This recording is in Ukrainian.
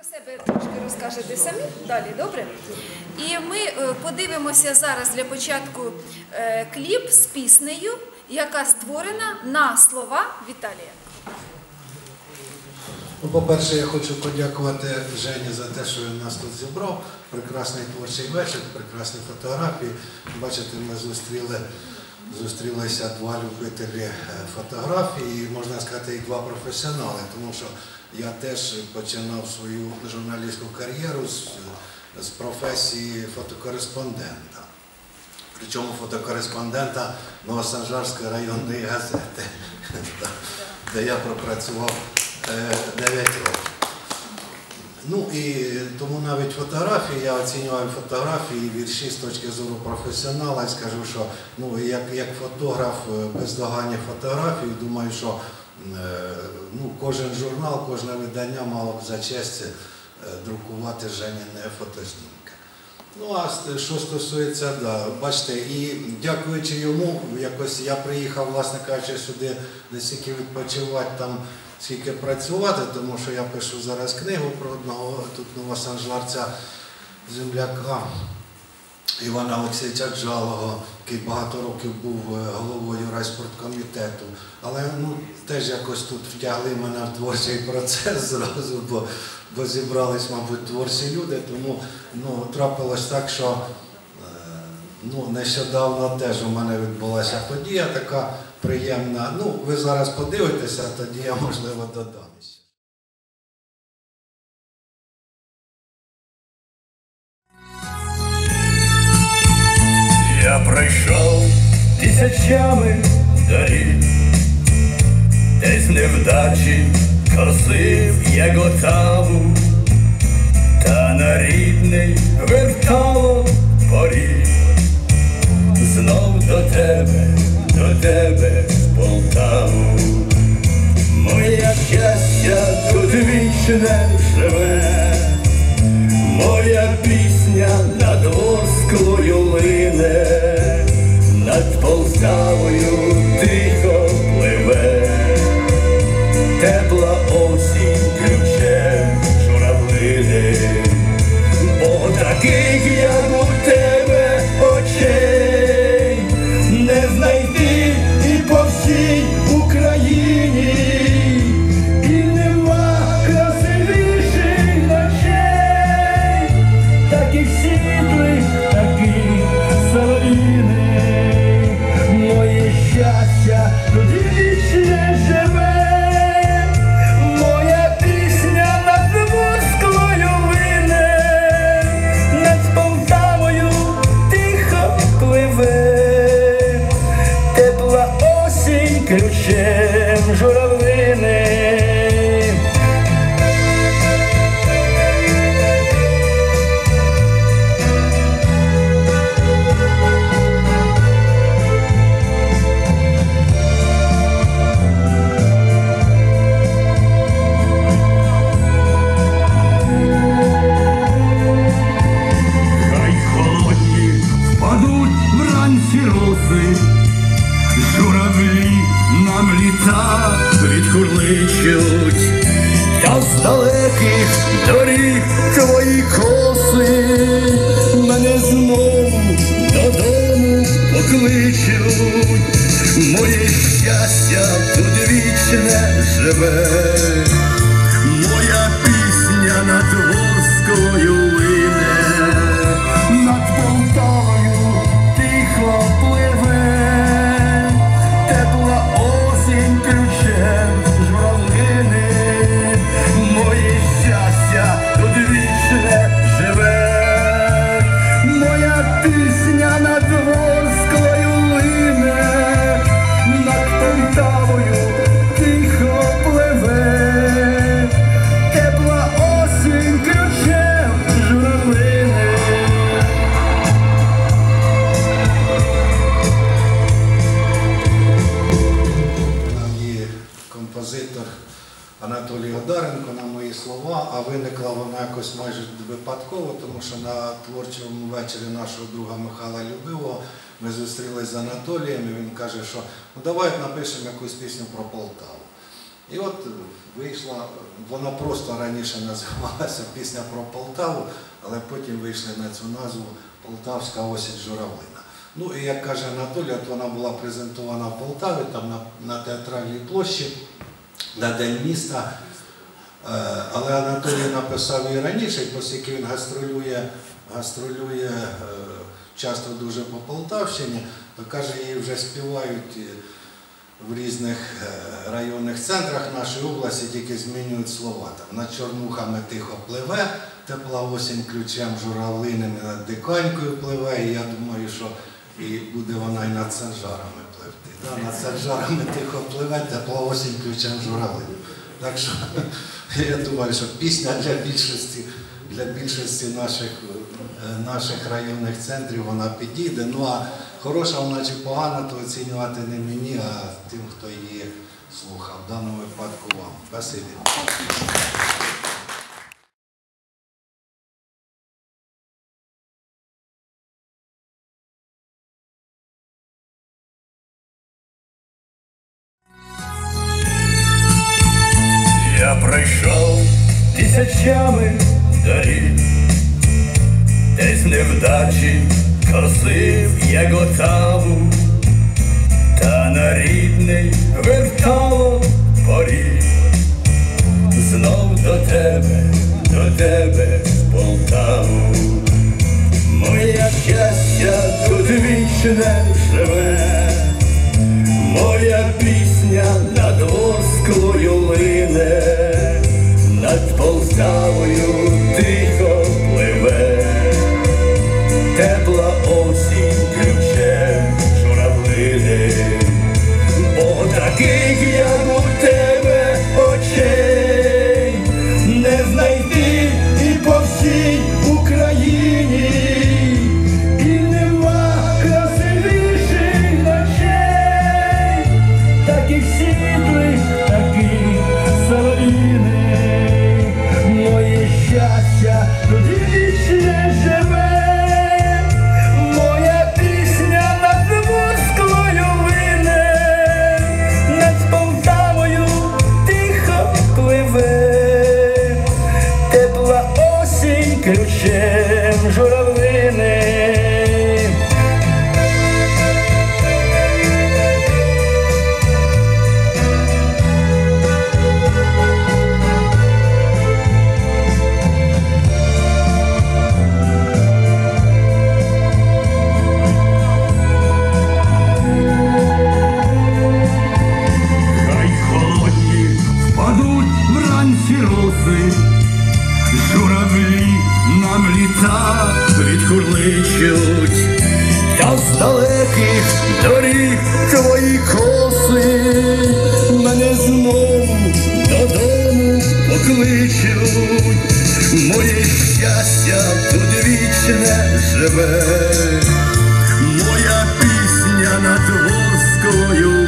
себе трошки розкажете самі далі, добре? І ми подивимося зараз для початку кліп з піснею, яка створена на слова Віталія. Ну, по-перше, я хочу подякувати Жені за те, що він нас тут зібрав. Прекрасний творчий вечір, прекрасні фотографії. Бачите, ми зустрілися два любителі фотографії, і, можна сказати, і два професіонали, тому що я теж починав свою журналістську кар'єру з професії фотокореспондента. Причому фотокореспондента Новосанжарської районної газети, де я пропрацював 9 років. Ну і тому навіть фотографії, я оцінював фотографії, вірші з точки зору професіонала, і скажу, що ну, як фотограф бездоганних фотографій, думаю, що ну, кожен журнал, кожне видання мало б за честь друкувати Женіни фотознімки. Ну а що стосується, да, бачите, і дякуючи йому, якось я приїхав, власне кажучи, сюди не стільки відпочивати там, скільки працювати, тому що я пишу зараз книгу про одного тут новосанжарця, земляка Івана Олексійовича Джалого, який багато років був головою райспорткомітету. Але ну, теж якось тут втягли мене в творчий процес зразу, бо зібрались, мабуть, творчі люди, тому ну, трапилось так, що ну, нещодавно теж у мене відбулася подія така приємна. Ну, ви зараз подивитеся, а тоді я, можливо, додам. Я пройшов тисячами доріг, десь невдачі косив як отаву, та на рідний вертало поріг. Знов до тебе в Полтаву. Моє щастя тут вічне живе, моя пісня над Ворсклою лине, над Полтавою тихо пливе, тепла осінь ключем журавлини, бо таких, як у тебе, очей не знайти і по всій Україні, і нема красивіших ночей, таких світлих, таких солов'їних. Моє щастя тут вічне живе, моя пісня над Ворсклою лине, над Полтавою тихо пливе, тепла осінь ключем журавлини. Хай холодні впадуть вранці роси, журавлі нам літа відхурличуть, та з далеких доріг твої коси мене знову додому покличуть. Моє щастя тут вічне живе, моя пісня над Ворсклою лине, над Полтавою тихо пливе, тепла осінь ключем журавлини. Моє щастя тут вічне живе, моя пісня над Ворсклою лине, над Полтавою тихо пливе, тепла осінь ключем журавлини. Композитор Анатолій Одаренко на мої слова, а виникла вона якось майже випадково, тому що на творчому вечорі нашого друга Михайла Любивого ми зустрілися з Анатолієм, і він каже, що ну давай напишемо якусь пісню про Полтаву. І от вийшла, вона просто раніше називалася «Пісня про Полтаву», але потім вийшли на цю назву «Полтавська осінь журавлина». Ну і як каже Анатолій, от вона була презентована в Полтаві, там на Театральній площі, на День міста. Але Анатолій написав її раніше, оскільки він гастролює часто дуже по Полтавщині, то каже, її вже співають в різних районних центрах нашої області, тільки змінюють слова. Там, над Чорнухами тихо пливе, тепла осінь ключем журавлиним, і над Диканькою пливе, і я думаю, що і буде вона і над Санжарами пливти. Да? Над Санжарами тихо пливе, тепла осінь ключем журавлиним. Так що я думаю, що пісня для більшості наших районних центрів вона підійде. Ну а хороша вона чи погана, то оцінювати не мені, а тим, хто її слухав. В даному випадку вам. Спасибі. Я пройшов тисячами доріг, десь невдачі косив я готаву, та на рідний вертало поріг. Знов до тебе в Полтаву. Моє щастя тут вічне живе, моя пісня над Ворсклою лине, над Полтавою тихо пливе, тепла осінь ключем журавлини, бо таких, як у тебе, очей не знайти і по всій Україні, і нема красивіших ночей, таких світлих, таких солов'їних. Моє щастя тут вічне живе, моя пісня над Ворсклою лине, над Полтавою тихо пливе, тепла осінь ключем журавлини. Хай холодні впадуть вранці роси, журавлі нам літа відкурличуть, та з далеких доріг твої коси мене знову додому покличуть. Моє щастя тут вічне живе, моя пісня над Ворсклою